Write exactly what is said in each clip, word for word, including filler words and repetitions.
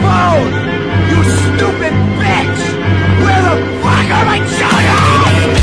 phone! You stupid bitch! Where the fuck are my children?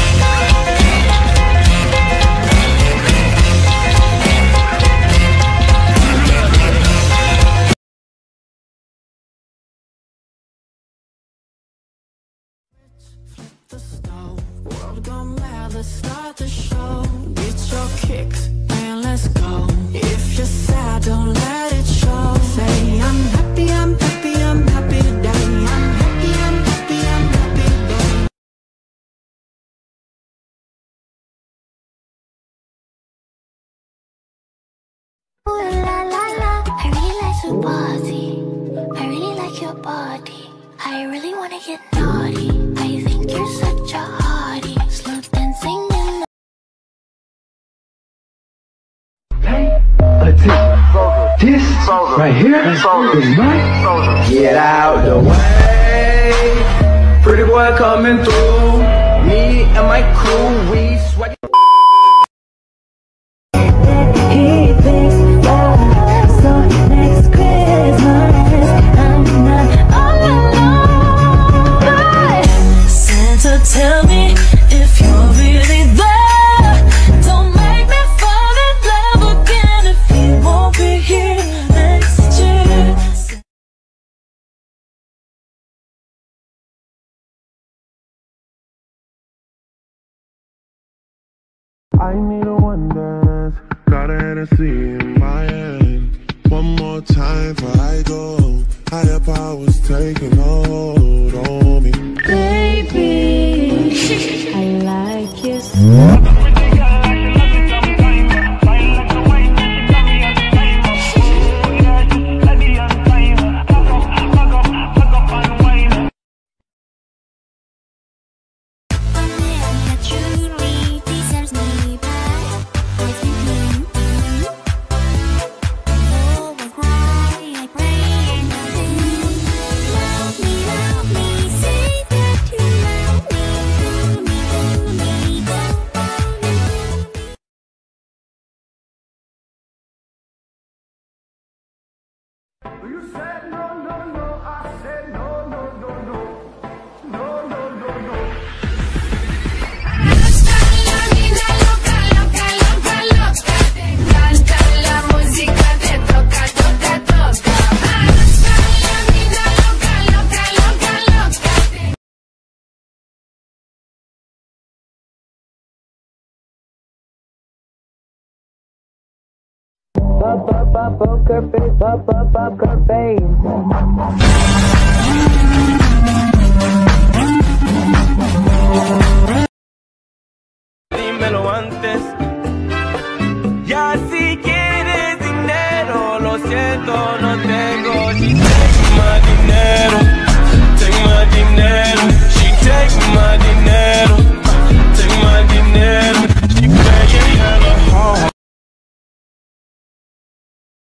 The stove, world gone mad, let's start the show. Get your kicks and let's go. If you're sad, don't let it show. Say I'm happy, I'm happy, I'm happy today. I'm happy, I'm happy, I'm happy today. Ooh la la la, I really like your body. I really like your body. I really wanna get naughty. I think you're such a hottie. Slow dancing in the Hey, this right here is mine. Get out the way. Pretty boy coming through. Me and my crew, we sweat. He thinks that so next Christmas I'm not all alone. But Santa, tell me if you're really there. Don't make me fall in love again if you won't be here next year. I need a one dance, got a Hennessy in my hand. One more time before I go, higher powers taking hold on me. Baby, I like you so. You said no, no, no. I said no, no, no, no. No, no, no, no. Up, up, up, poker face, up, up, up, her face. Dímelo antes. Ya si quieres dinero, lo siento, no te